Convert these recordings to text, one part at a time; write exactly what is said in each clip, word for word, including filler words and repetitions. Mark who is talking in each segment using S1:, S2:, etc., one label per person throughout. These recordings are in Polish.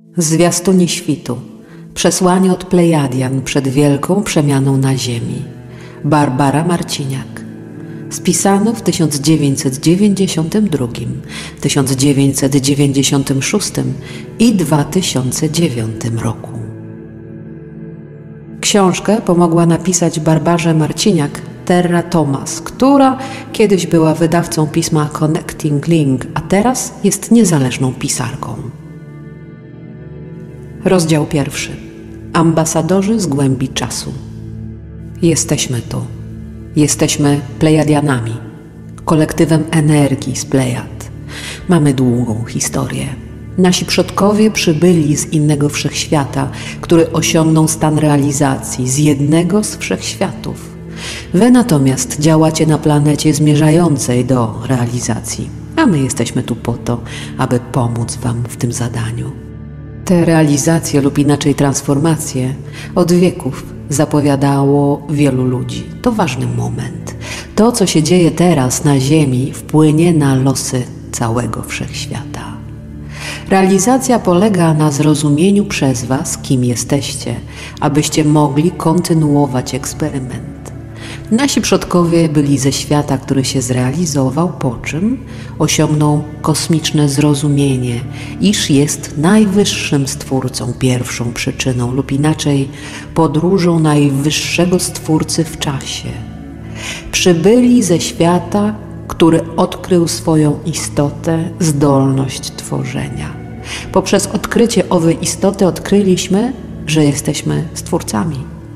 S1: Zwiastunie świtu. Przesłanie od Plejadian przed wielką przemianą na Ziemi. Barbara Marciniak. Spisano w tysiąc dziewięćset dziewięćdziesiątym drugim, tysiąc dziewięćset dziewięćdziesiątym szóstym i dwa tysiące dziewiątym roku. Książkę pomogła napisać Barbarze Marciniak Terra Thomas, która kiedyś była wydawcą pisma Connecting Link, a teraz jest niezależną pisarką. Rozdział pierwszy. Ambasadorzy z głębi czasu. Jesteśmy tu. Jesteśmy Plejadianami, kolektywem energii z Plejad. Mamy długą historię. Nasi przodkowie przybyli z innego wszechświata, który osiągnął stan realizacji z jednego z wszechświatów. Wy natomiast działacie na planecie zmierzającej do realizacji, a my jesteśmy tu po to, aby pomóc wam w tym zadaniu. Te realizacje lub inaczej transformacje od wieków zapowiadało wielu ludzi. To ważny moment. To, co się dzieje teraz na Ziemi, wpłynie na losy całego wszechświata. Realizacja polega na zrozumieniu przez was, kim jesteście, abyście mogli kontynuować eksperyment. Nasi przodkowie byli ze świata, który się zrealizował, po czym osiągnął kosmiczne zrozumienie, iż jest najwyższym Stwórcą, pierwszą przyczyną lub inaczej podróżą najwyższego Stwórcy w czasie. Przybyli ze świata, który odkrył swoją istotę, zdolność tworzenia. Poprzez odkrycie owej istoty odkryliśmy, że jesteśmy Stwórcami.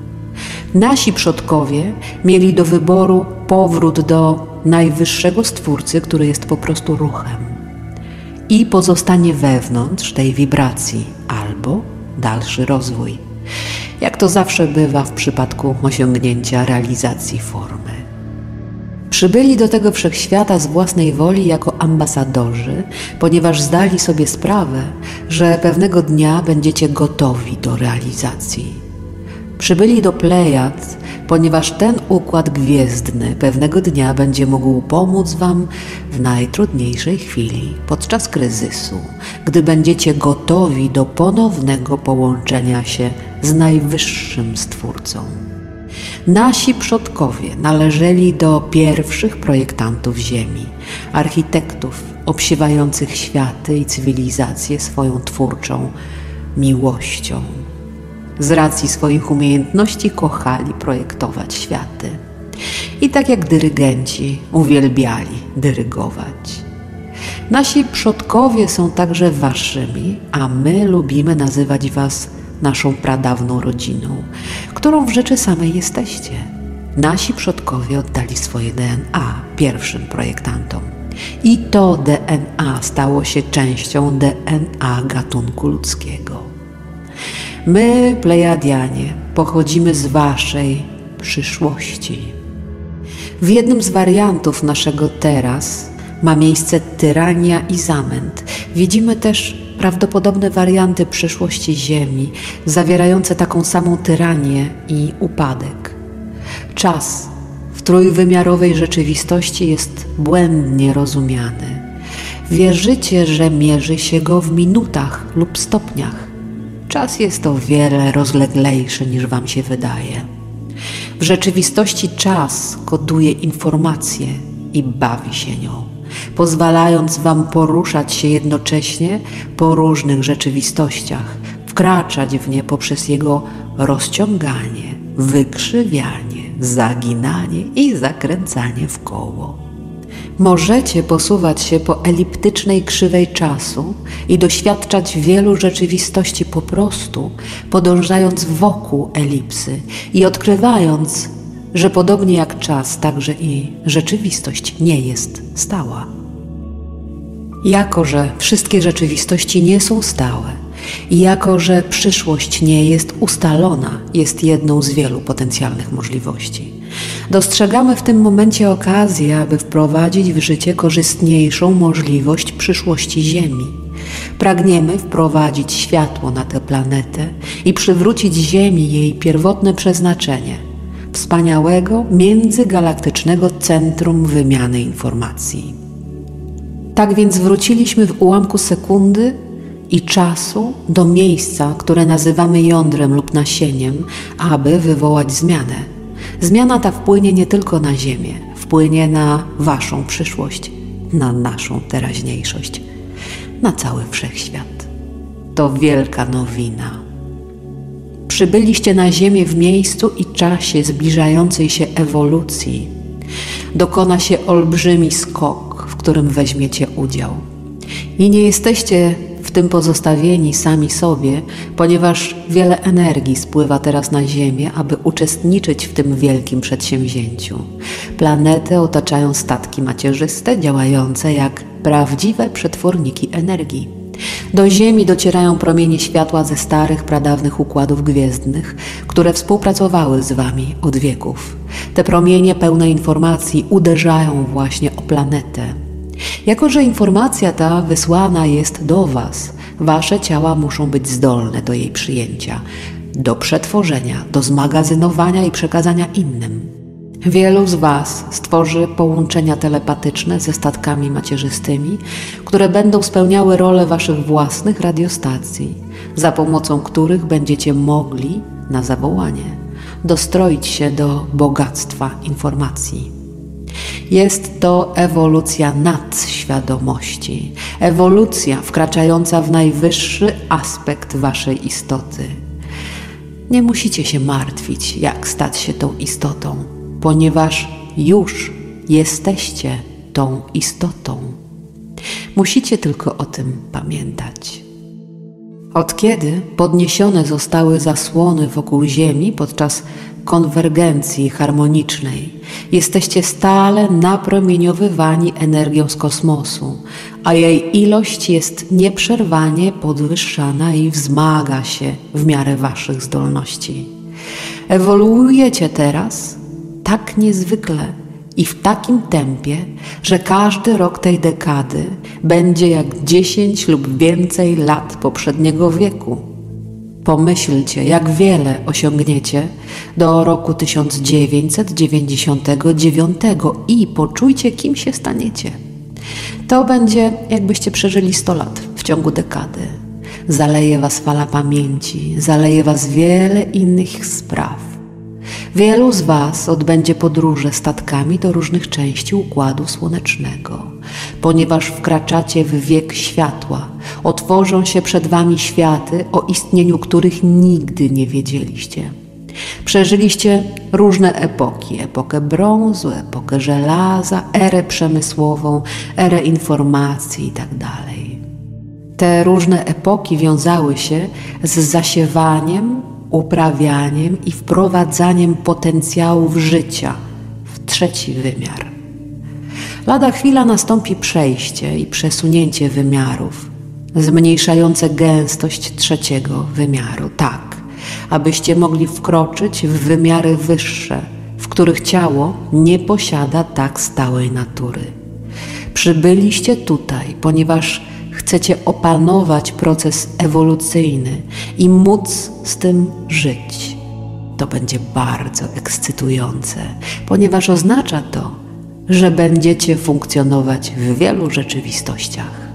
S1: Nasi przodkowie mieli do wyboru powrót do najwyższego Stwórcy, który jest po prostu ruchem, i pozostanie wewnątrz tej wibracji, albo dalszy rozwój, jak to zawsze bywa w przypadku osiągnięcia realizacji formy. Przybyli do tego wszechświata z własnej woli jako ambasadorzy, ponieważ zdali sobie sprawę, że pewnego dnia będziecie gotowi do realizacji. Przybyli do Plejad, ponieważ ten układ gwiezdny pewnego dnia będzie mógł pomóc wam w najtrudniejszej chwili, podczas kryzysu, gdy będziecie gotowi do ponownego połączenia się z najwyższym Stwórcą. Nasi przodkowie należeli do pierwszych projektantów Ziemi, architektów obsiewających światy i cywilizacje swoją twórczą miłością. Z racji swoich umiejętności kochali projektować światy. I tak jak dyrygenci uwielbiali dyrygować. Nasi przodkowie są także waszymi, a my lubimy nazywać was naszą pradawną rodziną, którą w rzeczy samej jesteście. Nasi przodkowie oddali swoje D N A pierwszym projektantom. I to D N A stało się częścią D N A gatunku ludzkiego. My, Plejadianie, pochodzimy z waszej przyszłości. W jednym z wariantów naszego teraz ma miejsce tyrania i zamęt. Widzimy też prawdopodobne warianty przyszłości Ziemi, zawierające taką samą tyranię i upadek. Czas w trójwymiarowej rzeczywistości jest błędnie rozumiany. Wierzycie, że mierzy się go w minutach lub stopniach. Czas jest o wiele rozleglejszy niż wam się wydaje. W rzeczywistości czas koduje informację i bawi się nią, pozwalając wam poruszać się jednocześnie po różnych rzeczywistościach, wkraczać w nie poprzez jego rozciąganie, wykrzywianie, zaginanie i zakręcanie w koło. Możecie posuwać się po eliptycznej krzywej czasu i doświadczać wielu rzeczywistości po prostu, podążając wokół elipsy i odkrywając, że podobnie jak czas, także i rzeczywistość nie jest stała. Jako że wszystkie rzeczywistości nie są stałe i jako że przyszłość nie jest ustalona, jest jedną z wielu potencjalnych możliwości. Dostrzegamy w tym momencie okazję, aby wprowadzić w życie korzystniejszą możliwość przyszłości Ziemi. Pragniemy wprowadzić światło na tę planetę i przywrócić Ziemi jej pierwotne przeznaczenie – wspaniałego, międzygalaktycznego centrum wymiany informacji. Tak więc wróciliśmy w ułamku sekundy i czasu do miejsca, które nazywamy jądrem lub nasieniem, aby wywołać zmianę. Zmiana ta wpłynie nie tylko na Ziemię, wpłynie na waszą przyszłość, na naszą teraźniejszość, na cały wszechświat. To wielka nowina. Przybyliście na Ziemię w miejscu i czasie zbliżającej się ewolucji. Dokona się olbrzymi skok, w którym weźmiecie udział. I nie jesteście w tym pozostawieni sami sobie, ponieważ wiele energii spływa teraz na Ziemię, aby uczestniczyć w tym wielkim przedsięwzięciu. Planetę otaczają statki macierzyste, działające jak prawdziwe przetworniki energii. Do Ziemi docierają promienie światła ze starych, pradawnych układów gwiezdnych, które współpracowały z wami od wieków. Te promienie pełne informacji uderzają właśnie o planetę. Jako że informacja ta wysłana jest do was, wasze ciała muszą być zdolne do jej przyjęcia, do przetworzenia, do zmagazynowania i przekazania innym. Wielu z was stworzy połączenia telepatyczne ze statkami macierzystymi, które będą spełniały rolę waszych własnych radiostacji, za pomocą których będziecie mogli, na zawołanie, dostroić się do bogactwa informacji. Jest to ewolucja nadświadomości, ewolucja wkraczająca w najwyższy aspekt waszej istoty. Nie musicie się martwić, jak stać się tą istotą, ponieważ już jesteście tą istotą. Musicie tylko o tym pamiętać. Od kiedy podniesione zostały zasłony wokół Ziemi podczas konwergencji harmonicznej, jesteście stale napromieniowywani energią z kosmosu, a jej ilość jest nieprzerwanie podwyższana i wzmaga się w miarę waszych zdolności. Ewoluujecie teraz tak niezwykle i w takim tempie, że każdy rok tej dekady będzie jak dziesięć lub więcej lat poprzedniego wieku. Pomyślcie, jak wiele osiągniecie do roku tysiąc dziewięćset dziewięćdziesiątego dziewiątego i poczujcie, kim się staniecie. To będzie, jakbyście przeżyli sto lat w ciągu dekady. Zaleje was fala pamięci, zaleje was wiele innych spraw. Wielu z was odbędzie podróże statkami do różnych części Układu Słonecznego. Ponieważ wkraczacie w wiek światła, otworzą się przed wami światy, o istnieniu których nigdy nie wiedzieliście. Przeżyliście różne epoki, epokę brązu, epokę żelaza, erę przemysłową, erę informacji itd. Te różne epoki wiązały się z zasiewaniem, uprawianiem i wprowadzaniem potencjałów życia w trzeci wymiar. Lada chwila nastąpi przejście i przesunięcie wymiarów, zmniejszające gęstość trzeciego wymiaru, tak, abyście mogli wkroczyć w wymiary wyższe, w których ciało nie posiada tak stałej natury. Przybyliście tutaj, ponieważ chcecie opanować proces ewolucyjny i móc z tym żyć. To będzie bardzo ekscytujące, ponieważ oznacza to, że będziecie funkcjonować w wielu rzeczywistościach.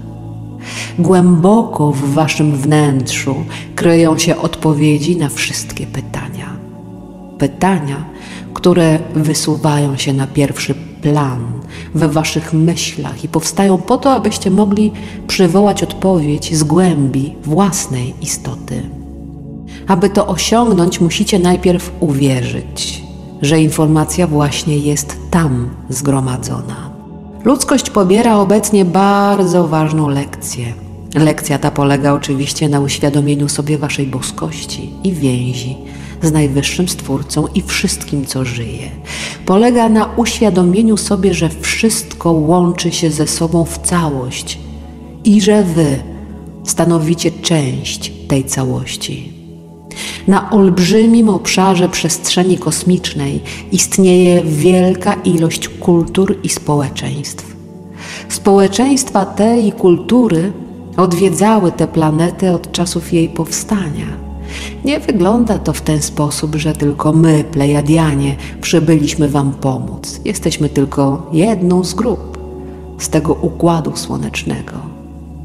S1: Głęboko w waszym wnętrzu kryją się odpowiedzi na wszystkie pytania. Pytania, które wysuwają się na pierwszy plan we waszych myślach i powstają po to, abyście mogli przywołać odpowiedź z głębi własnej istoty. Aby to osiągnąć, musicie najpierw uwierzyć, że informacja właśnie jest tam zgromadzona. Ludzkość pobiera obecnie bardzo ważną lekcję. Lekcja ta polega oczywiście na uświadomieniu sobie waszej boskości i więzi z Najwyższym Stwórcą i wszystkim, co żyje. Polega na uświadomieniu sobie, że wszystko łączy się ze sobą w całość i że wy stanowicie część tej całości. Na olbrzymim obszarze przestrzeni kosmicznej istnieje wielka ilość kultur i społeczeństw. Społeczeństwa te i kultury odwiedzały tę planetę od czasów jej powstania. Nie wygląda to w ten sposób, że tylko my, Plejadianie, przybyliśmy wam pomóc. Jesteśmy tylko jedną z grup z tego Układu Słonecznego.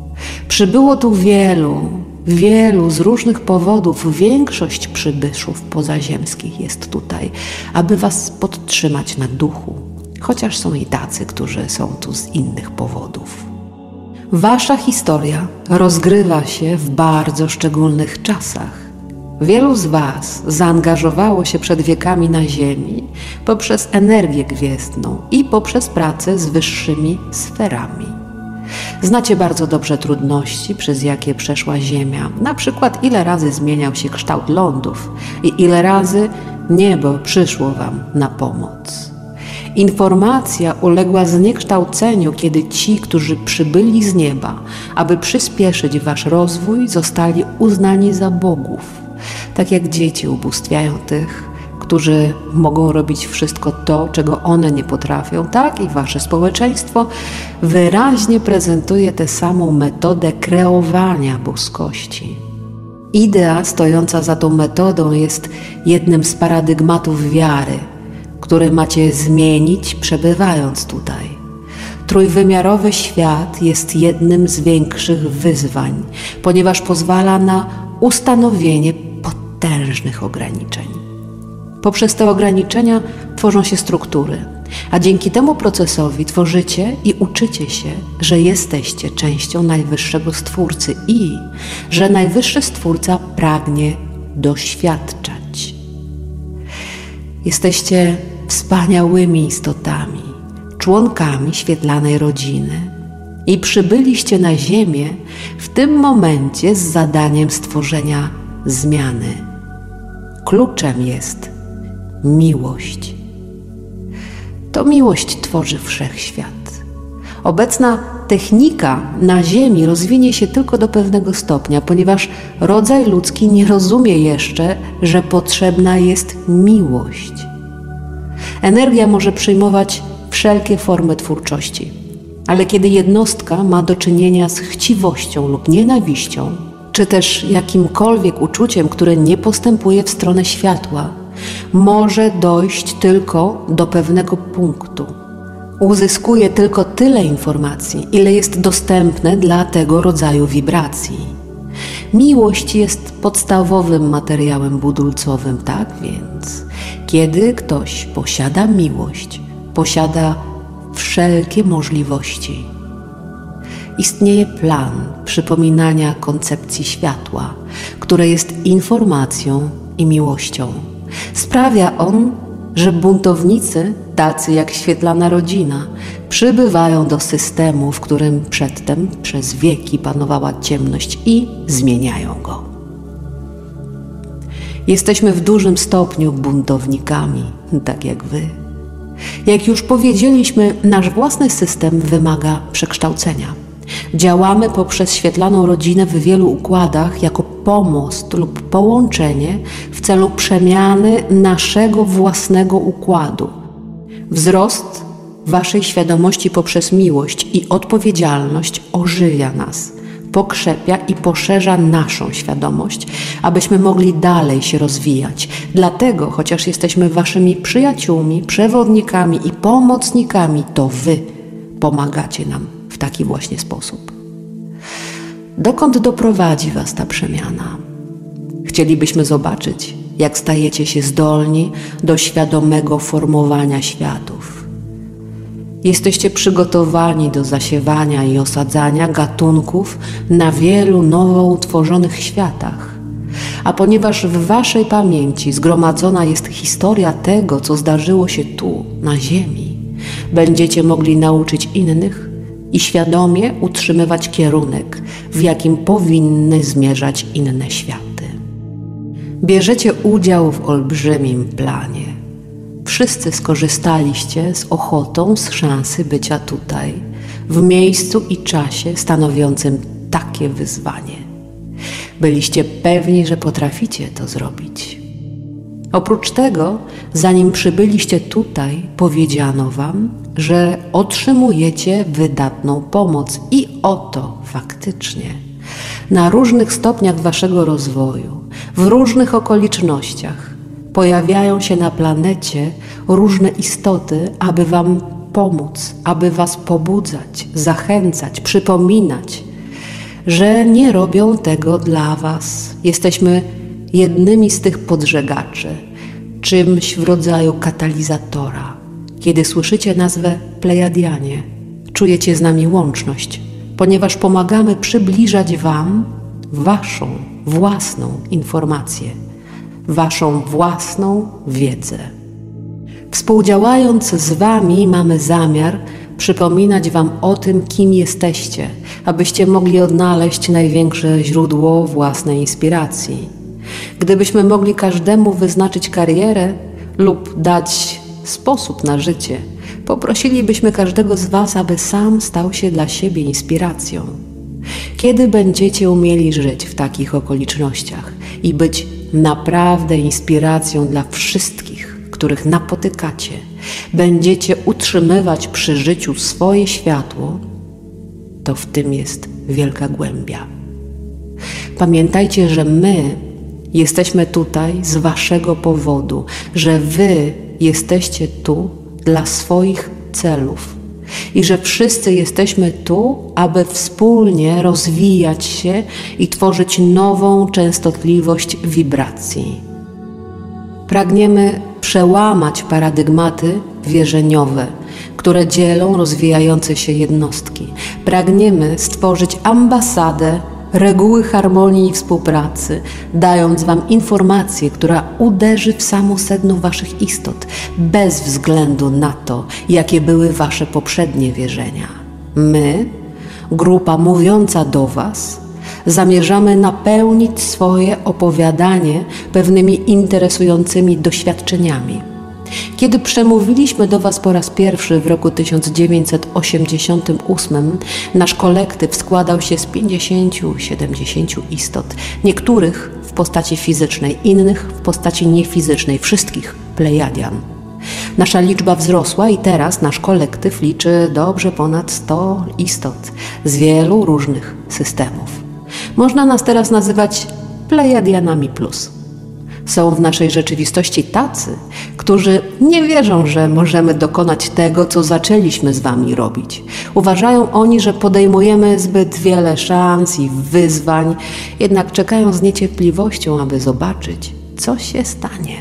S1: Przybyło tu wielu, wielu z różnych powodów. Większość przybyszów pozaziemskich jest tutaj, aby was podtrzymać na duchu, chociaż są i tacy, którzy są tu z innych powodów. Wasza historia rozgrywa się w bardzo szczególnych czasach. Wielu z was zaangażowało się przed wiekami na Ziemi poprzez energię gwiezdną i poprzez pracę z wyższymi sferami. Znacie bardzo dobrze trudności, przez jakie przeszła Ziemia, na przykład ile razy zmieniał się kształt lądów i ile razy niebo przyszło wam na pomoc. Informacja uległa zniekształceniu, kiedy ci, którzy przybyli z nieba, aby przyspieszyć wasz rozwój, zostali uznani za bogów. Tak jak dzieci ubóstwiają tych, którzy mogą robić wszystko to, czego one nie potrafią, tak i wasze społeczeństwo wyraźnie prezentuje tę samą metodę kreowania boskości. Idea stojąca za tą metodą jest jednym z paradygmatów wiary, które macie zmienić, przebywając tutaj. Trójwymiarowy świat jest jednym z większych wyzwań, ponieważ pozwala na ustanowienie potężnych ograniczeń. Poprzez te ograniczenia tworzą się struktury, a dzięki temu procesowi tworzycie i uczycie się, że jesteście częścią Najwyższego Stwórcy i że Najwyższy Stwórca pragnie doświadczać. Jesteście wspaniałymi istotami, członkami świetlanej rodziny i przybyliście na Ziemię w tym momencie z zadaniem stworzenia zmiany. Kluczem jest miłość. To miłość tworzy wszechświat. Obecna technika na Ziemi rozwinie się tylko do pewnego stopnia, ponieważ rodzaj ludzki nie rozumie jeszcze, że potrzebna jest miłość. Energia może przyjmować wszelkie formy twórczości, ale kiedy jednostka ma do czynienia z chciwością lub nienawiścią, czy też jakimkolwiek uczuciem, które nie postępuje w stronę światła, może dojść tylko do pewnego punktu. Uzyskuje tylko tyle informacji, ile jest dostępne dla tego rodzaju wibracji. Miłość jest podstawowym materiałem budulcowym, tak więc, kiedy ktoś posiada miłość, posiada wszelkie możliwości. Istnieje plan przypominania koncepcji światła, które jest informacją i miłością. Sprawia on, że buntownicy, tacy jak świetlana rodzina, przybywają do systemu, w którym przedtem przez wieki panowała ciemność i zmieniają go. Jesteśmy w dużym stopniu buntownikami, tak jak wy. Jak już powiedzieliśmy, nasz własny system wymaga przekształcenia. Działamy poprzez świetlaną rodzinę w wielu układach jako pomost lub połączenie w celu przemiany naszego własnego układu. Wzrost waszej świadomości poprzez miłość i odpowiedzialność ożywia nas, pokrzepia i poszerza naszą świadomość, abyśmy mogli dalej się rozwijać. Dlatego, chociaż jesteśmy waszymi przyjaciółmi, przewodnikami i pomocnikami, to wy pomagacie nam w taki właśnie sposób. Dokąd doprowadzi was ta przemiana? Chcielibyśmy zobaczyć, jak stajecie się zdolni do świadomego formowania światów. Jesteście przygotowani do zasiewania i osadzania gatunków na wielu nowo utworzonych światach. A ponieważ w waszej pamięci zgromadzona jest historia tego, co zdarzyło się tu, na Ziemi, będziecie mogli nauczyć innych i świadomie utrzymywać kierunek, w jakim powinny zmierzać inne światy. Bierzecie udział w olbrzymim planie. Wszyscy skorzystaliście z ochotą z szansy bycia tutaj, w miejscu i czasie stanowiącym takie wyzwanie. Byliście pewni, że potraficie to zrobić. Oprócz tego, zanim przybyliście tutaj, powiedziano wam, że otrzymujecie wydatną pomoc i oto faktycznie na różnych stopniach waszego rozwoju, w różnych okolicznościach pojawiają się na planecie różne istoty, aby wam pomóc, aby was pobudzać, zachęcać, przypominać, że nie robią tego dla was. Jesteśmy jednymi z tych podżegaczy, czymś w rodzaju katalizatora. Kiedy słyszycie nazwę Plejadianie, czujecie z nami łączność, ponieważ pomagamy przybliżać wam waszą własną informację, waszą własną wiedzę. Współdziałając z wami mamy zamiar przypominać wam o tym, kim jesteście, abyście mogli odnaleźć największe źródło własnej inspiracji. Gdybyśmy mogli każdemu wyznaczyć karierę lub dać sposób na życie, poprosilibyśmy każdego z was, aby sam stał się dla siebie inspiracją. Kiedy będziecie umieli żyć w takich okolicznościach i być naprawdę inspiracją dla wszystkich, których napotykacie, będziecie utrzymywać przy życiu swoje światło, to w tym jest wielka głębia. Pamiętajcie, że my jesteśmy tutaj z waszego powodu, że wy jesteście tu dla swoich celów i że wszyscy jesteśmy tu, aby wspólnie rozwijać się i tworzyć nową częstotliwość wibracji. Pragniemy przełamać paradygmaty wierzeniowe, które dzielą rozwijające się jednostki. Pragniemy stworzyć ambasadę reguły harmonii i współpracy, dając wam informację, która uderzy w samo sedno waszych istot, bez względu na to, jakie były wasze poprzednie wierzenia. My, grupa mówiąca do was, zamierzamy napełnić swoje opowiadanie pewnymi interesującymi doświadczeniami. Kiedy przemówiliśmy do was po raz pierwszy w roku tysiąc dziewięćset osiemdziesiątym ósmym, nasz kolektyw składał się z pięćdziesięciu do siedemdziesięciu istot, niektórych w postaci fizycznej, innych w postaci niefizycznej, wszystkich Plejadian. Nasza liczba wzrosła i teraz nasz kolektyw liczy dobrze ponad sto istot z wielu różnych systemów. Można nas teraz nazywać Plejadianami plus. Są w naszej rzeczywistości tacy, którzy nie wierzą, że możemy dokonać tego, co zaczęliśmy z wami robić. Uważają oni, że podejmujemy zbyt wiele szans i wyzwań, jednak czekają z niecierpliwością, aby zobaczyć, co się stanie.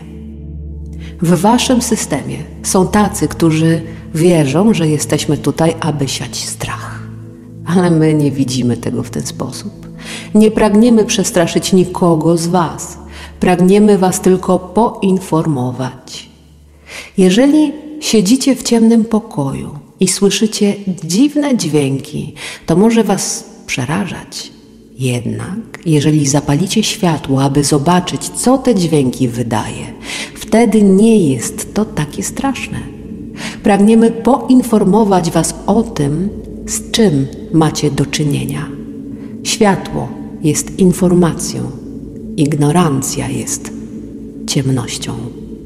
S1: W waszym systemie są tacy, którzy wierzą, że jesteśmy tutaj, aby siać strach. Ale my nie widzimy tego w ten sposób. Nie pragniemy przestraszyć nikogo z was. Pragniemy was tylko poinformować. Jeżeli siedzicie w ciemnym pokoju i słyszycie dziwne dźwięki, to może was przerażać. Jednak jeżeli zapalicie światło, aby zobaczyć, co te dźwięki wydaje, wtedy nie jest to takie straszne. Pragniemy poinformować was o tym, z czym macie do czynienia. Światło jest informacją. Ignorancja jest ciemnością.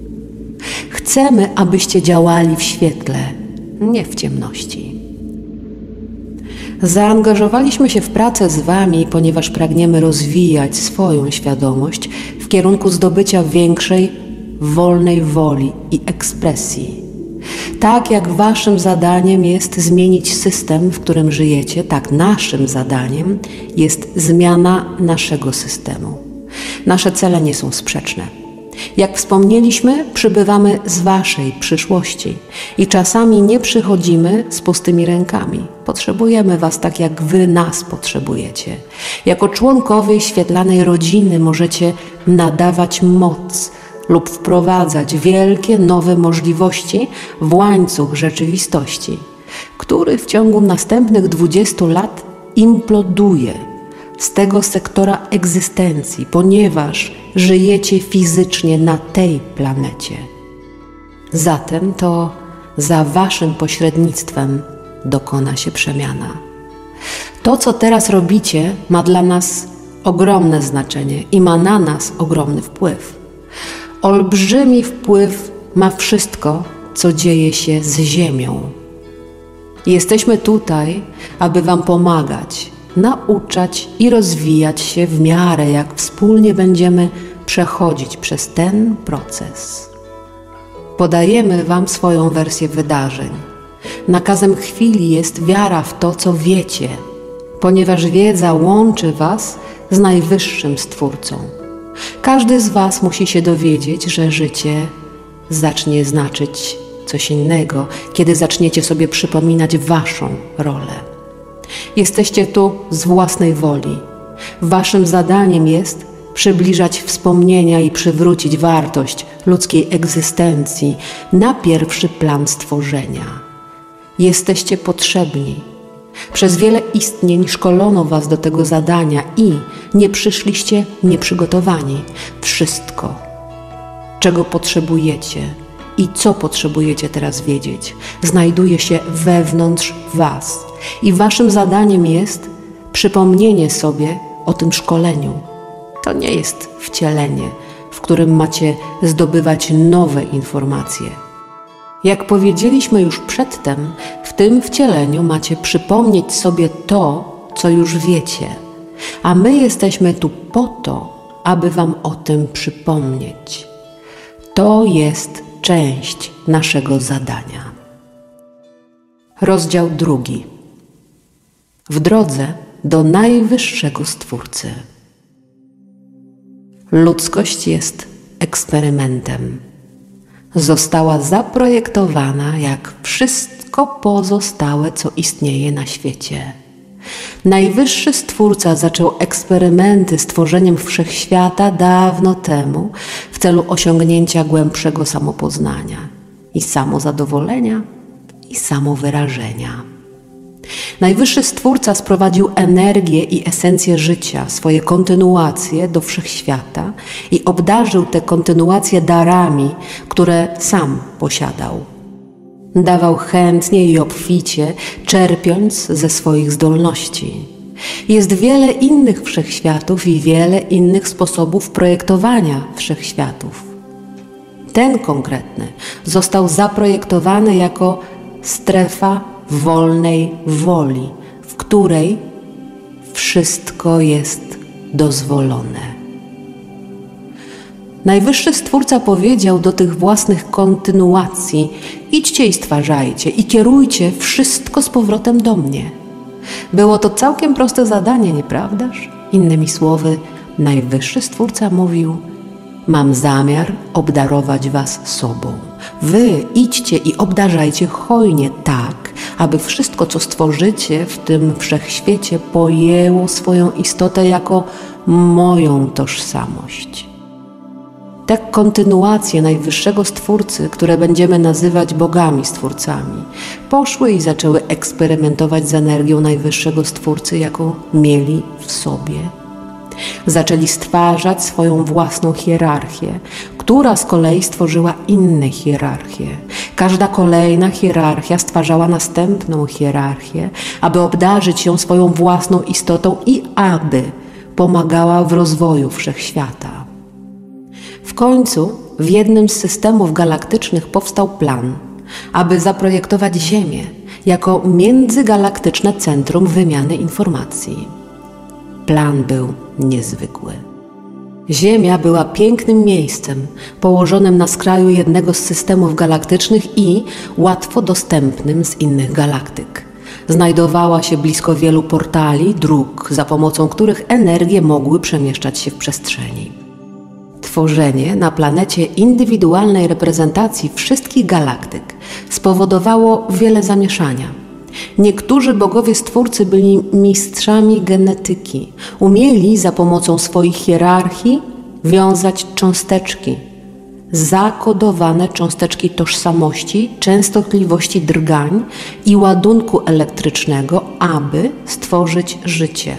S1: Chcemy, abyście działali w świetle, nie w ciemności. Zaangażowaliśmy się w pracę z wami, ponieważ pragniemy rozwijać swoją świadomość w kierunku zdobycia większej, wolnej woli i ekspresji. Tak jak waszym zadaniem jest zmienić system, w którym żyjecie, tak naszym zadaniem jest zmiana naszego systemu. Nasze cele nie są sprzeczne. Jak wspomnieliśmy, przybywamy z waszej przyszłości i czasami nie przychodzimy z pustymi rękami. Potrzebujemy was tak, jak wy nas potrzebujecie. Jako członkowie świetlanej rodziny możecie nadawać moc lub wprowadzać wielkie nowe możliwości w łańcuch rzeczywistości, który w ciągu następnych dwudziestu lat imploduje z tego sektora egzystencji, ponieważ żyjecie fizycznie na tej planecie. Zatem to za waszym pośrednictwem dokona się przemiana. To, co teraz robicie, ma dla nas ogromne znaczenie i ma na nas ogromny wpływ. Olbrzymi wpływ ma wszystko, co dzieje się z Ziemią. Jesteśmy tutaj, aby wam pomagać, nauczać i rozwijać się w miarę, jak wspólnie będziemy przechodzić przez ten proces. Podajemy wam swoją wersję wydarzeń. Nakazem chwili jest wiara w to, co wiecie. ponieważ wiedza łączy was z Najwyższym Stwórcą. Każdy z was musi się dowiedzieć, że życie zacznie znaczyć coś innego, kiedy zaczniecie sobie przypominać waszą rolę. Jesteście tu z własnej woli. Waszym zadaniem jest przybliżać wspomnienia i przywrócić wartość ludzkiej egzystencji na pierwszy plan stworzenia. Jesteście potrzebni. Przez wiele istnień szkolono was do tego zadania i nie przyszliście nieprzygotowani. Wszystko, czego potrzebujecie i co potrzebujecie teraz wiedzieć, znajduje się wewnątrz was. I waszym zadaniem jest przypomnienie sobie o tym szkoleniu. To nie jest wcielenie, w którym macie zdobywać nowe informacje. Jak powiedzieliśmy już przedtem, w tym wcieleniu macie przypomnieć sobie to, co już wiecie, a my jesteśmy tu po to, aby wam o tym przypomnieć. To jest część naszego zadania. Rozdział drugi. W drodze do Najwyższego Stwórcy. Ludzkość jest eksperymentem. Została zaprojektowana jak wszystko pozostałe, co istnieje na świecie. Najwyższy Stwórca zaczął eksperymenty z tworzeniem wszechświata dawno temu w celu osiągnięcia głębszego samopoznania i samozadowolenia i samowyrażenia. Najwyższy Stwórca sprowadził energię i esencję życia, swoje kontynuacje do wszechświata i obdarzył te kontynuacje darami, które sam posiadał. Dawał chętnie i obficie, czerpiąc ze swoich zdolności. Jest wiele innych wszechświatów i wiele innych sposobów projektowania wszechświatów. Ten konkretny został zaprojektowany jako strefa wolnej woli, w której wszystko jest dozwolone. Najwyższy Stwórca powiedział do tych własnych kontynuacji: idźcie i stwarzajcie i kierujcie wszystko z powrotem do mnie. Było to całkiem proste zadanie, nieprawdaż? Innymi słowy, Najwyższy Stwórca mówił: mam zamiar obdarować was sobą. Wy idźcie i obdarzajcie hojnie tak, aby wszystko, co stworzycie w tym wszechświecie, pojęło swoją istotę jako moją tożsamość. Te kontynuacje Najwyższego Stwórcy, które będziemy nazywać bogami stwórcami, poszły i zaczęły eksperymentować z energią Najwyższego Stwórcy, jaką mieli w sobie. Zaczęli stwarzać swoją własną hierarchię, która z kolei stworzyła inne hierarchie. Każda kolejna hierarchia stwarzała następną hierarchię, aby obdarzyć ją swoją własną istotą i aby pomagała w rozwoju wszechświata. W końcu w jednym z systemów galaktycznych powstał plan, aby zaprojektować Ziemię jako międzygalaktyczne centrum wymiany informacji. Plan był niezwykły. Ziemia była pięknym miejscem, położonym na skraju jednego z systemów galaktycznych i łatwo dostępnym z innych galaktyk. Znajdowała się blisko wielu portali, dróg, za pomocą których energie mogły przemieszczać się w przestrzeni. Tworzenie na planecie indywidualnej reprezentacji wszystkich galaktyk spowodowało wiele zamieszania. Niektórzy bogowie stwórcy byli mistrzami genetyki. Umieli za pomocą swoich hierarchii wiązać cząsteczki, zakodowane cząsteczki tożsamości, częstotliwości drgań i ładunku elektrycznego, aby stworzyć życie.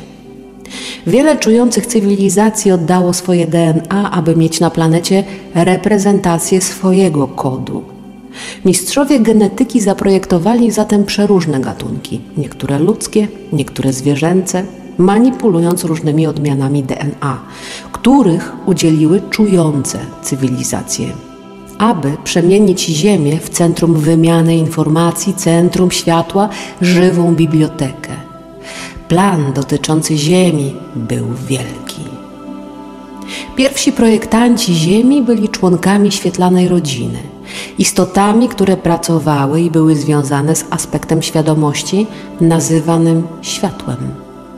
S1: Wiele czujących cywilizacji oddało swoje D N A, aby mieć na planecie reprezentację swojego kodu. Mistrzowie genetyki zaprojektowali zatem przeróżne gatunki, niektóre ludzkie, niektóre zwierzęce, manipulując różnymi odmianami D N A, których udzieliły czujące cywilizacje, aby przemienić Ziemię w centrum wymiany informacji, centrum światła, żywą bibliotekę. Plan dotyczący Ziemi był wielki. Pierwsi projektanci Ziemi byli członkami świetlanej rodziny, istotami, które pracowały i były związane z aspektem świadomości nazywanym światłem.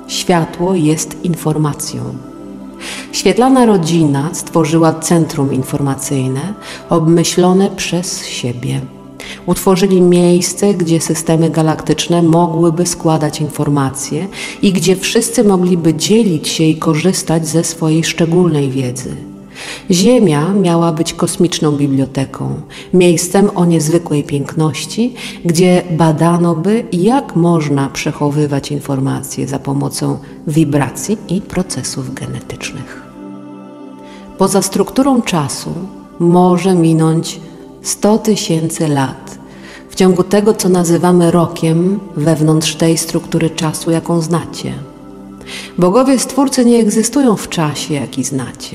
S1: Światło jest informacją. Świetlana rodzina stworzyła centrum informacyjne obmyślone przez siebie. Utworzyli miejsce, gdzie systemy galaktyczne mogłyby składać informacje i gdzie wszyscy mogliby dzielić się i korzystać ze swojej szczególnej wiedzy. Ziemia miała być kosmiczną biblioteką, miejscem o niezwykłej piękności, gdzie badano by, jak można przechowywać informacje za pomocą wibracji i procesów genetycznych. Poza strukturą czasu może minąć sto tysięcy lat w ciągu tego, co nazywamy rokiem wewnątrz tej struktury czasu, jaką znacie. Bogowie Stwórcy nie egzystują w czasie, jaki znacie.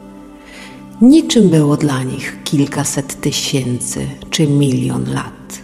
S1: Niczym było dla nich kilkaset tysięcy czy milion lat.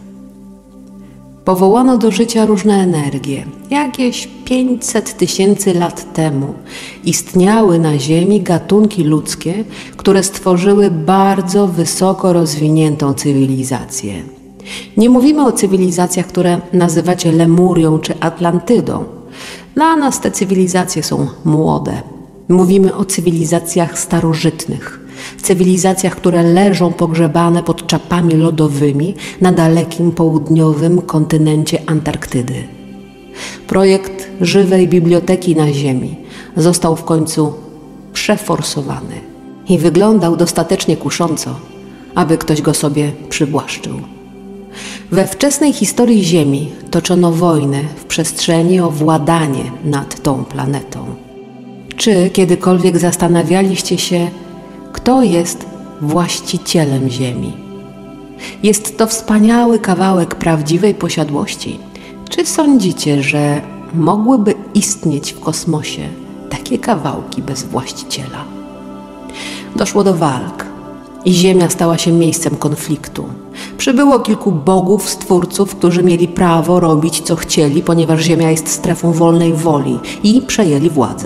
S1: Powołano do życia różne energie. Jakieś pięćset tysięcy lat temu istniały na Ziemi gatunki ludzkie, które stworzyły bardzo wysoko rozwiniętą cywilizację. Nie mówimy o cywilizacjach, które nazywacie Lemurią czy Atlantydą. Dla nas te cywilizacje są młode. Mówimy o cywilizacjach starożytnych. Cywilizacjach, które leżą pogrzebane pod czapami lodowymi na dalekim południowym kontynencie Antarktydy. Projekt żywej biblioteki na Ziemi został w końcu przeforsowany i wyglądał dostatecznie kusząco, aby ktoś go sobie przywłaszczył. We wczesnej historii Ziemi toczono wojny w przestrzeni o władanie nad tą planetą. Czy kiedykolwiek zastanawialiście się, kto jest właścicielem Ziemi? Jest to wspaniały kawałek prawdziwej posiadłości. Czy sądzicie, że mogłyby istnieć w kosmosie takie kawałki bez właściciela? Doszło do walk i Ziemia stała się miejscem konfliktu. Przybyło kilku bogów, stwórców, którzy mieli prawo robić, co chcieli, ponieważ Ziemia jest strefą wolnej woli, i przejęli władzę.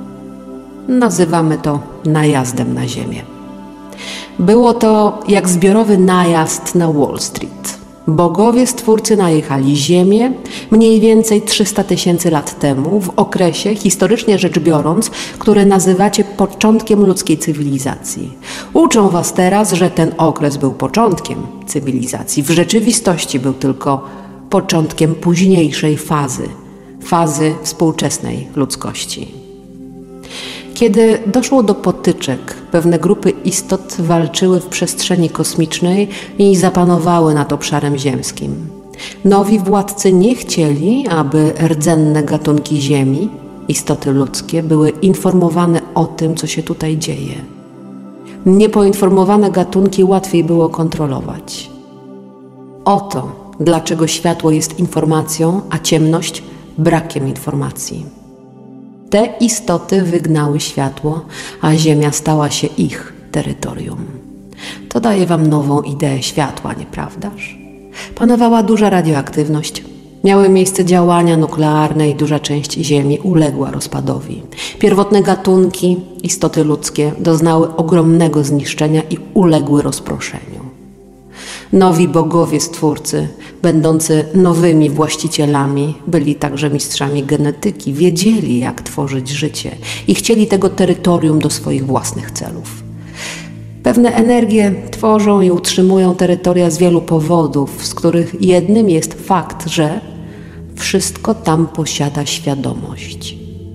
S1: Nazywamy to najazdem na Ziemię. Było to jak zbiorowy najazd na Wall Street. Bogowie Stwórcy najechali Ziemię mniej więcej trzysta tysięcy lat temu, w okresie, historycznie rzecz biorąc, który nazywacie początkiem ludzkiej cywilizacji. Uczą was teraz, że ten okres był początkiem cywilizacji. W rzeczywistości był tylko początkiem późniejszej fazy, fazy współczesnej ludzkości. Kiedy doszło do potyczek, pewne grupy istot walczyły w przestrzeni kosmicznej i zapanowały nad obszarem ziemskim. Nowi władcy nie chcieli, aby rdzenne gatunki Ziemi, istoty ludzkie, były informowane o tym, co się tutaj dzieje. Niepoinformowane gatunki łatwiej było kontrolować. Oto dlaczego światło jest informacją, a ciemność brakiem informacji. Te istoty wygnały światło, a Ziemia stała się ich terytorium. To daje wam nową ideę światła, nieprawdaż? Panowała duża radioaktywność. Miały miejsce działania nuklearne i duża część Ziemi uległa rozpadowi. Pierwotne gatunki, istoty ludzkie, doznały ogromnego zniszczenia i uległy rozproszeniu. Nowi bogowie Stwórcy, będący nowymi właścicielami, byli także mistrzami genetyki, wiedzieli, jak tworzyć życie i chcieli tego terytorium do swoich własnych celów. Pewne energie tworzą i utrzymują terytoria z wielu powodów, z których jednym jest fakt, że wszystko tam posiada świadomość.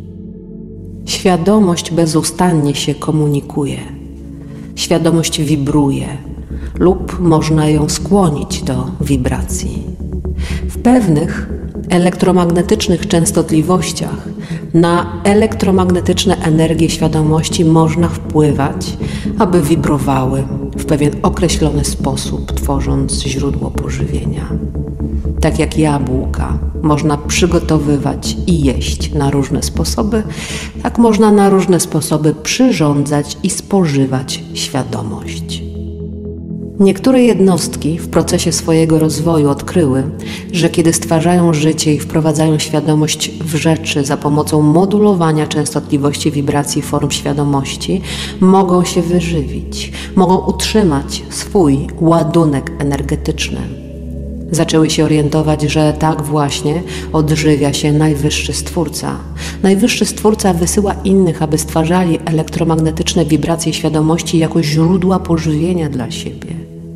S1: Świadomość bezustannie się komunikuje. Świadomość wibruje lub można ją skłonić do wibracji. W pewnych elektromagnetycznych częstotliwościach na elektromagnetyczne energie świadomości można wpływać, aby wibrowały w pewien określony sposób, tworząc źródło pożywienia. Tak jak jabłka można przygotowywać i jeść na różne sposoby, tak można na różne sposoby przyrządzać i spożywać świadomość. Niektóre jednostki w procesie swojego rozwoju odkryły, że kiedy stwarzają życie i wprowadzają świadomość w rzeczy za pomocą modulowania częstotliwości wibracji form świadomości, mogą się wyżywić, mogą utrzymać swój ładunek energetyczny. Zaczęły się orientować, że tak właśnie odżywia się Najwyższy Stwórca. Najwyższy Stwórca wysyła innych, aby stwarzali elektromagnetyczne wibracje świadomości jako źródła pożywienia dla siebie.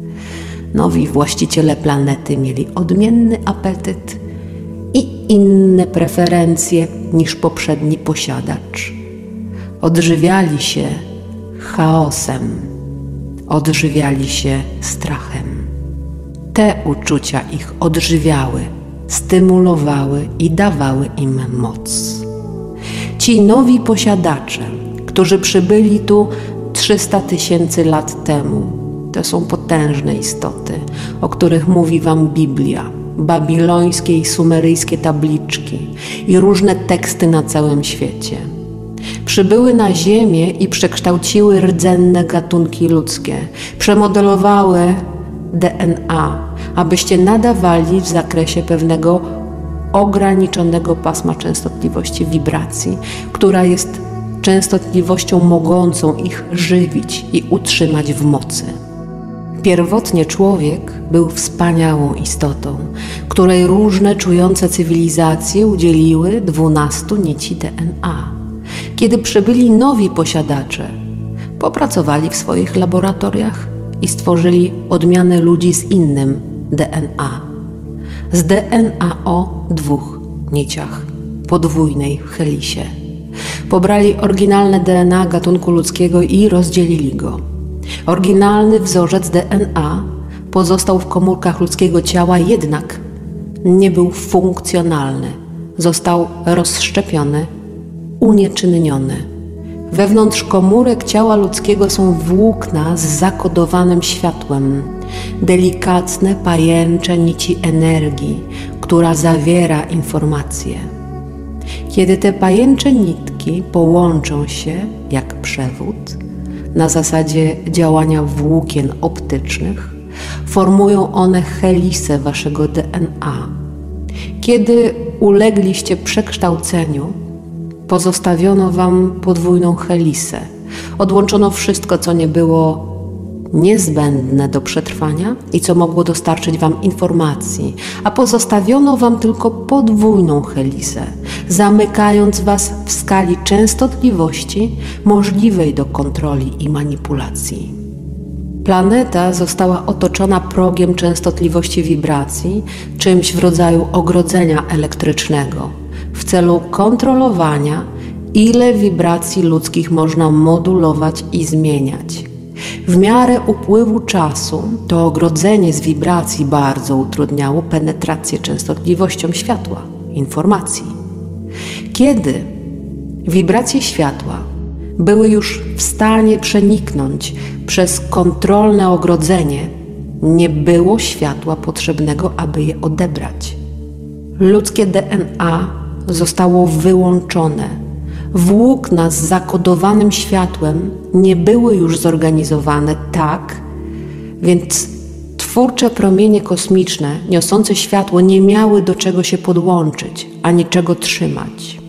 S1: Nowi właściciele planety mieli odmienny apetyt i inne preferencje niż poprzedni posiadacz. Odżywiali się chaosem, odżywiali się strachem. Te uczucia ich odżywiały, stymulowały i dawały im moc. Ci nowi posiadacze, którzy przybyli tu trzysta tysięcy lat temu, to są potężne istoty, o których mówi wam Biblia, babilońskie i sumeryjskie tabliczki i różne teksty na całym świecie. Przybyły na Ziemię i przekształciły rdzenne gatunki ludzkie, przemodelowały D N A, abyście nadawali w zakresie pewnego ograniczonego pasma częstotliwości wibracji, która jest częstotliwością mogącą ich żywić i utrzymać w mocy. Pierwotnie człowiek był wspaniałą istotą, której różne czujące cywilizacje udzieliły dwunastu nici D N A. Kiedy przybyli nowi posiadacze, popracowali w swoich laboratoriach i stworzyli odmianę ludzi z innym D N A. Z D N A o dwóch niciach, podwójnej helisie. Pobrali oryginalne D N A gatunku ludzkiego i rozdzielili go. Oryginalny wzorzec D N A pozostał w komórkach ludzkiego ciała, jednak nie był funkcjonalny. Został rozszczepiony, unieczynniony. Wewnątrz komórek ciała ludzkiego są włókna z zakodowanym światłem, delikatne, pajęcze nici energii, która zawiera informacje. Kiedy te pajęcze nitki połączą się jak przewód, na zasadzie działania włókien optycznych, formują one helisę waszego D N A. Kiedy ulegliście przekształceniu, pozostawiono wam podwójną helisę. Odłączono wszystko, co nie było niezbędne do przetrwania i co mogło dostarczyć wam informacji, a pozostawiono wam tylko podwójną helisę, zamykając was w skali częstotliwości możliwej do kontroli i manipulacji. Planeta została otoczona progiem częstotliwości wibracji, czymś w rodzaju ogrodzenia elektrycznego, w celu kontrolowania, ile wibracji ludzkich można modulować i zmieniać. W miarę upływu czasu to ogrodzenie z wibracji bardzo utrudniało penetrację częstotliwością światła, informacji. Kiedy wibracje światła były już w stanie przeniknąć przez kontrolne ogrodzenie, nie było światła potrzebnego, aby je odebrać. Ludzkie D N A zostało wyłączone. Włókna z zakodowanym światłem nie były już zorganizowane tak, więc twórcze promienie kosmiczne niosące światło nie miały do czego się podłączyć, ani czego trzymać.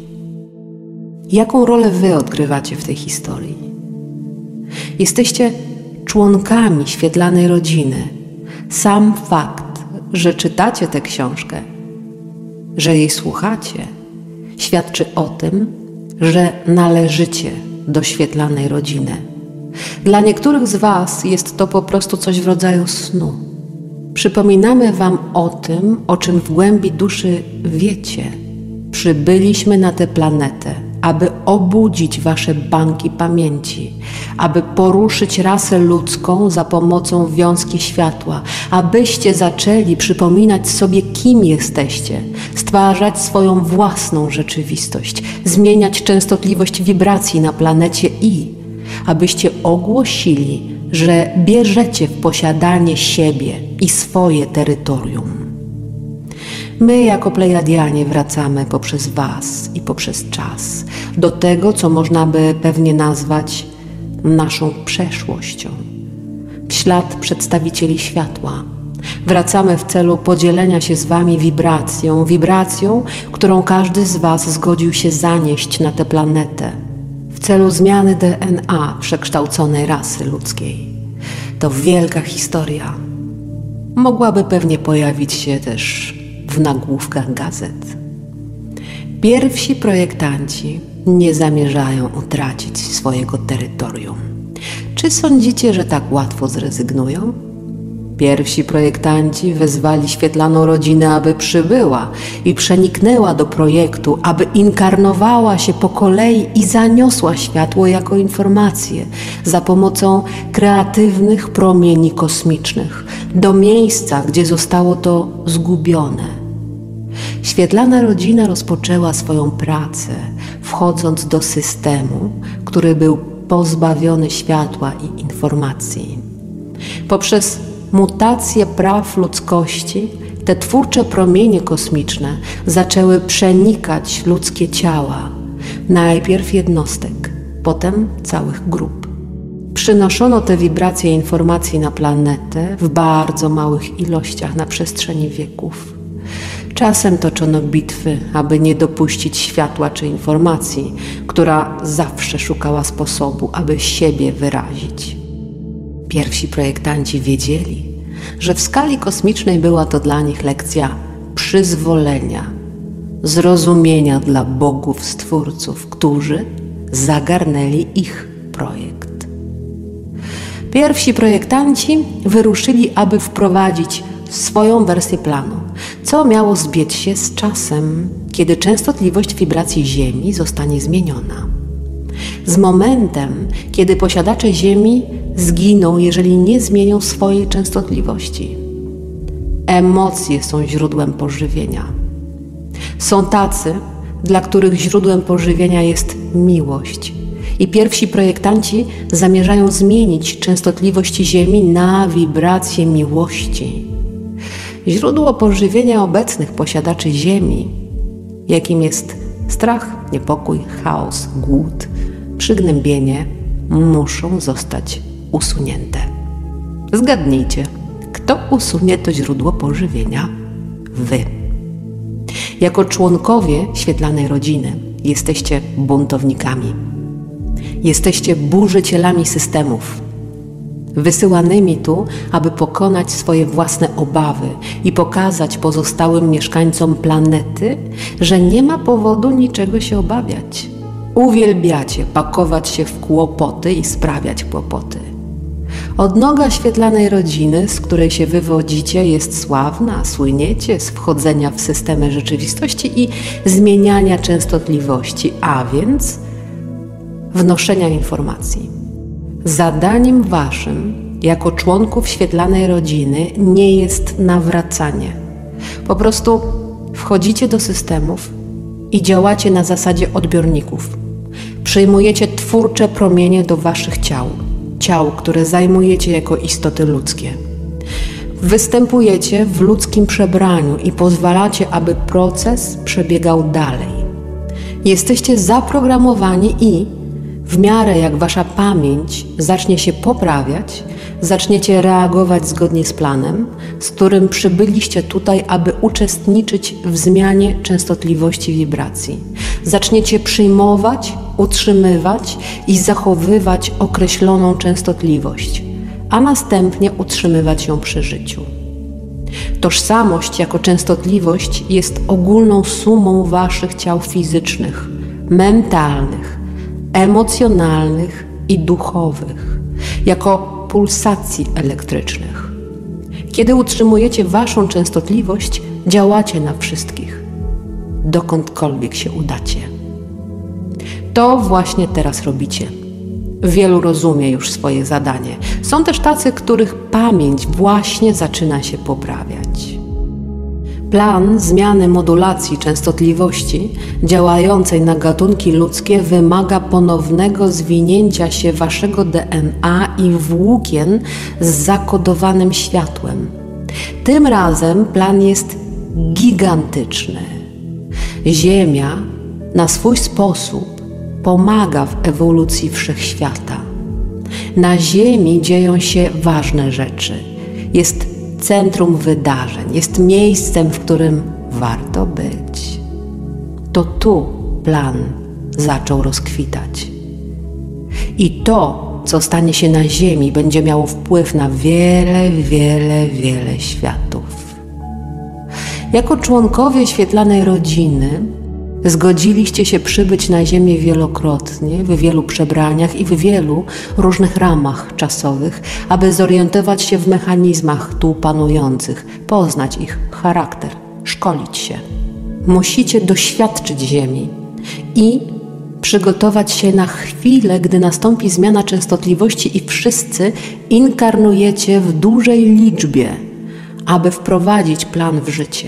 S1: Jaką rolę wy odgrywacie w tej historii? Jesteście członkami świetlanej rodziny. Sam fakt, że czytacie tę książkę, że jej słuchacie, świadczy o tym, że należycie do świetlanej rodziny. Dla niektórych z was jest to po prostu coś w rodzaju snu. Przypominamy wam o tym, o czym w głębi duszy wiecie. Przybyliśmy na tę planetę, aby obudzić wasze banki pamięci, aby poruszyć rasę ludzką za pomocą wiązki światła, abyście zaczęli przypominać sobie, kim jesteście, stwarzać swoją własną rzeczywistość, zmieniać częstotliwość wibracji na planecie i abyście ogłosili, że bierzecie w posiadanie siebie i swoje terytorium. My jako Plejadianie wracamy poprzez was i poprzez czas do tego, co można by pewnie nazwać naszą przeszłością. W ślad przedstawicieli światła wracamy w celu podzielenia się z wami wibracją, wibracją, którą każdy z was zgodził się zanieść na tę planetę, w celu zmiany D N A przekształconej rasy ludzkiej. To wielka historia. Mogłaby pewnie pojawić się też w nagłówkach gazet. Pierwsi projektanci nie zamierzają utracić swojego terytorium. Czy sądzicie, że tak łatwo zrezygnują? Pierwsi projektanci wezwali świetlaną rodzinę, aby przybyła i przeniknęła do projektu, aby inkarnowała się po kolei i zaniosła światło jako informację za pomocą kreatywnych promieni kosmicznych do miejsca, gdzie zostało to zgubione. Świetlana rodzina rozpoczęła swoją pracę, wchodząc do systemu, który był pozbawiony światła i informacji. Poprzez mutację praw ludzkości, te twórcze promienie kosmiczne zaczęły przenikać ludzkie ciała, najpierw jednostek, potem całych grup. Przynoszono te wibracje informacji na planetę w bardzo małych ilościach na przestrzeni wieków. Czasem toczono bitwy, aby nie dopuścić światła czy informacji, która zawsze szukała sposobu, aby siebie wyrazić. Pierwsi projektanci wiedzieli, że w skali kosmicznej była to dla nich lekcja przyzwolenia, zrozumienia dla bogów stwórców, którzy zagarnęli ich projekt. Pierwsi projektanci wyruszyli, aby wprowadzić swoją wersję planu, co miało zbiec się z czasem, kiedy częstotliwość wibracji Ziemi zostanie zmieniona. Z momentem, kiedy posiadacze Ziemi zginą, jeżeli nie zmienią swojej częstotliwości. Emocje są źródłem pożywienia. Są tacy, dla których źródłem pożywienia jest miłość. I pierwsi projektanci zamierzają zmienić częstotliwość Ziemi na wibrację miłości. Źródło pożywienia obecnych posiadaczy Ziemi, jakim jest strach, niepokój, chaos, głód, przygnębienie, muszą zostać usunięte. Zgadnijcie, kto usunie to źródło pożywienia? Wy. Jako członkowie świetlanej rodziny jesteście buntownikami. Jesteście burzycielami systemów, wysyłanymi tu, aby pokonać swoje własne obawy i pokazać pozostałym mieszkańcom planety, że nie ma powodu niczego się obawiać. Uwielbiacie pakować się w kłopoty i sprawiać kłopoty. Odnoga świetlanej rodziny, z której się wywodzicie, jest sławna, słyniecie z wchodzenia w systemy rzeczywistości i zmieniania częstotliwości, a więc wnoszenia informacji. Zadaniem waszym, jako członków świetlanej rodziny, nie jest nawracanie. Po prostu wchodzicie do systemów i działacie na zasadzie odbiorników. Przyjmujecie twórcze promienie do waszych ciał, ciał, które zajmujecie jako istoty ludzkie. Występujecie w ludzkim przebraniu i pozwalacie, aby proces przebiegał dalej. Jesteście zaprogramowani i w miarę jak wasza pamięć zacznie się poprawiać, zaczniecie reagować zgodnie z planem, z którym przybyliście tutaj, aby uczestniczyć w zmianie częstotliwości wibracji. Zaczniecie przyjmować, utrzymywać i zachowywać określoną częstotliwość, a następnie utrzymywać ją przy życiu. Tożsamość jako częstotliwość jest ogólną sumą waszych ciał fizycznych, mentalnych, emocjonalnych i duchowych, jako pulsacji elektrycznych. Kiedy utrzymujecie waszą częstotliwość, działacie na wszystkich, dokądkolwiek się udacie. To właśnie teraz robicie. Wielu rozumie już swoje zadanie. Są też tacy, których pamięć właśnie zaczyna się poprawiać. Plan zmiany modulacji częstotliwości działającej na gatunki ludzkie wymaga ponownego zwinięcia się waszego D N A i włókien z zakodowanym światłem. Tym razem plan jest gigantyczny. Ziemia na swój sposób pomaga w ewolucji wszechświata. Na Ziemi dzieją się ważne rzeczy. Jest centrum wydarzeń, jest miejscem, w którym warto być. To tu plan zaczął rozkwitać. I to, co stanie się na Ziemi, będzie miało wpływ na wiele, wiele, wiele światów. Jako członkowie świetlanej rodziny zgodziliście się przybyć na Ziemię wielokrotnie, w wielu przebraniach i w wielu różnych ramach czasowych, aby zorientować się w mechanizmach tu panujących, poznać ich charakter, szkolić się. Musicie doświadczyć Ziemi i przygotować się na chwilę, gdy nastąpi zmiana częstotliwości i wszyscy inkarnujecie w dużej liczbie, aby wprowadzić plan w życie.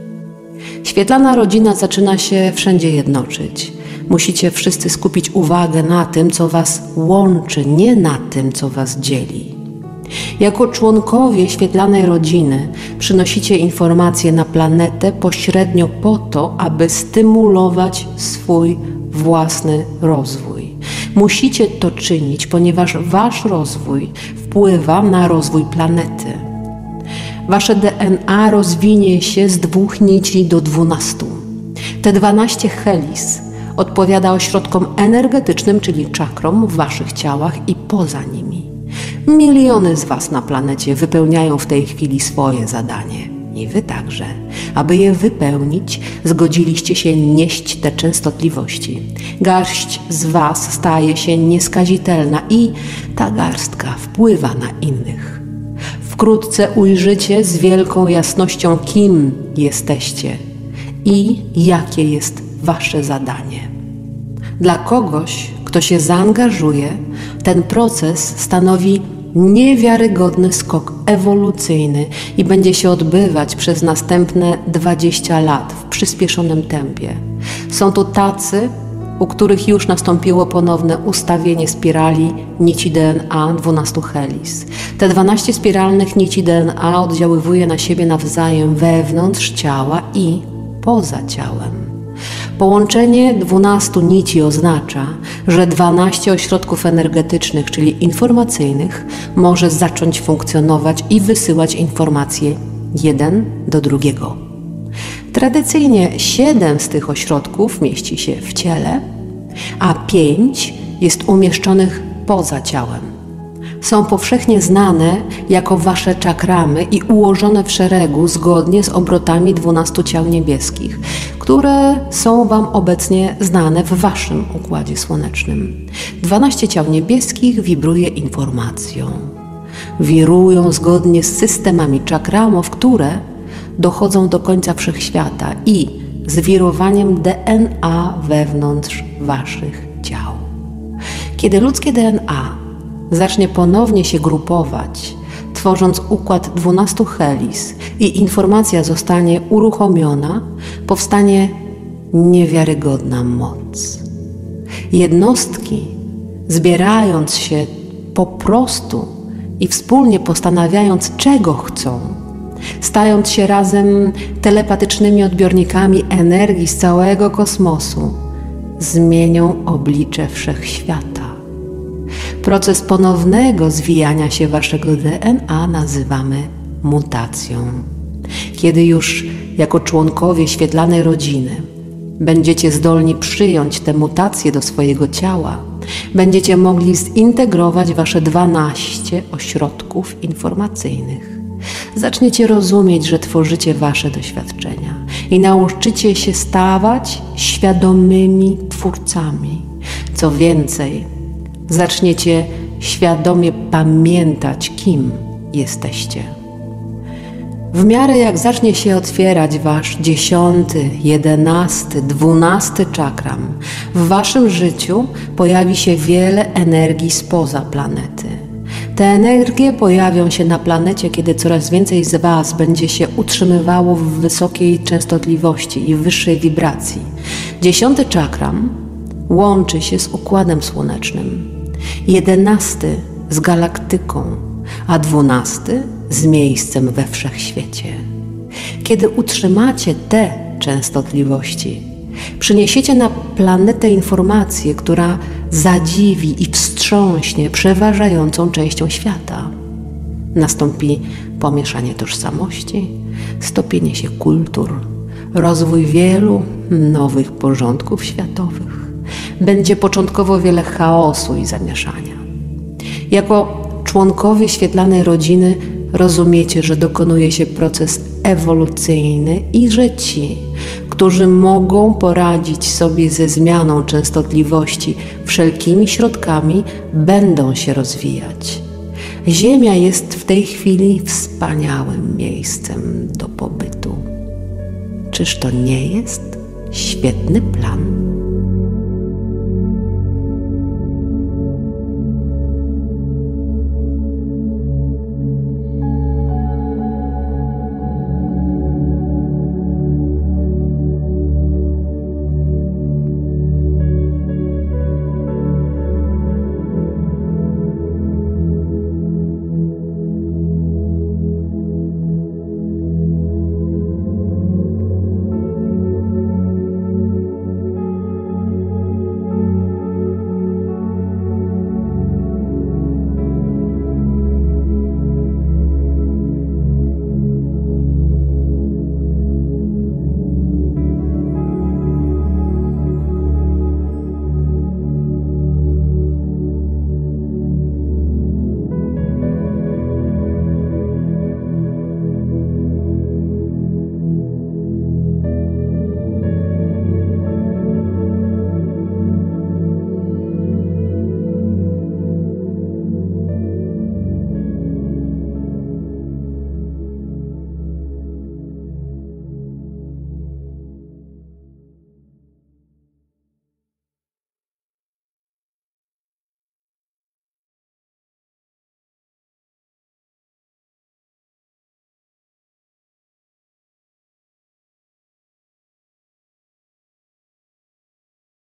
S1: Świetlana rodzina zaczyna się wszędzie jednoczyć. Musicie wszyscy skupić uwagę na tym, co was łączy, nie na tym, co was dzieli. Jako członkowie świetlanej rodziny przynosicie informacje na planetę pośrednio po to, aby stymulować swój własny rozwój. Musicie to czynić, ponieważ wasz rozwój wpływa na rozwój planety. Wasze D N A rozwinie się z dwóch nici do dwunastu. Te dwanaście helis odpowiada ośrodkom energetycznym, czyli czakrom w waszych ciałach i poza nimi. Miliony z was na planecie wypełniają w tej chwili swoje zadanie. I wy także. Aby je wypełnić, zgodziliście się nieść te częstotliwości. Garść z was staje się nieskazitelna i ta garstka wpływa na innych. Wkrótce ujrzycie z wielką jasnością, kim jesteście i jakie jest wasze zadanie. Dla kogoś, kto się zaangażuje, ten proces stanowi niewiarygodny skok ewolucyjny i będzie się odbywać przez następne dwadzieścia lat w przyspieszonym tempie. Są to tacy, u których już nastąpiło ponowne ustawienie spirali nici D N A dwunastu helis. Te dwanaście spiralnych nici D N A oddziaływuje na siebie nawzajem wewnątrz ciała i poza ciałem. Połączenie dwunastu nici oznacza, że dwanaście ośrodków energetycznych, czyli informacyjnych, może zacząć funkcjonować i wysyłać informacje jeden do drugiego. Tradycyjnie siedem z tych ośrodków mieści się w ciele, a pięć jest umieszczonych poza ciałem. Są powszechnie znane jako wasze czakramy i ułożone w szeregu zgodnie z obrotami dwunastu ciał niebieskich, które są wam obecnie znane w waszym układzie słonecznym. dwanaście ciał niebieskich wibruje informacją. Wirują zgodnie z systemami czakramów, które dochodzą do końca wszechświata i z wirowaniem D N A wewnątrz waszych ciał. Kiedy ludzkie D N A zacznie ponownie się grupować, tworząc układ dwunastu helis i informacja zostanie uruchomiona, powstanie niewiarygodna moc. Jednostki, zbierając się po prostu i wspólnie postanawiając, czego chcą, stając się razem telepatycznymi odbiornikami energii z całego kosmosu, zmienią oblicze wszechświata. Proces ponownego zwijania się waszego D N A nazywamy mutacją. Kiedy już jako członkowie świetlanej rodziny będziecie zdolni przyjąć te mutacje do swojego ciała, będziecie mogli zintegrować wasze dwanaście ośrodków informacyjnych. Zaczniecie rozumieć, że tworzycie wasze doświadczenia i nauczycie się stawać świadomymi twórcami. Co więcej, zaczniecie świadomie pamiętać, kim jesteście. W miarę jak zacznie się otwierać wasz dziesiąty, jedenasty, dwunasty czakram, w waszym życiu pojawi się wiele energii spoza planety. Te energie pojawią się na planecie, kiedy coraz więcej z was będzie się utrzymywało w wysokiej częstotliwości i wyższej wibracji. Dziesiąty czakram łączy się z układem słonecznym, jedenasty z galaktyką, a dwunasty z miejscem we wszechświecie. Kiedy utrzymacie te częstotliwości, przyniesiecie na planetę informację, która zadziwi i wstrząśnie przeważającą częścią świata. Nastąpi pomieszanie tożsamości, stopienie się kultur, rozwój wielu nowych porządków światowych. Będzie początkowo wiele chaosu i zamieszania. Jako członkowie świetlanej rodziny rozumiecie, że dokonuje się proces ewolucyjny i że ci, którzy mogą poradzić sobie ze zmianą częstotliwości wszelkimi środkami, będą się rozwijać. Ziemia jest w tej chwili wspaniałym miejscem do pobytu. Czyż to nie jest świetny plan?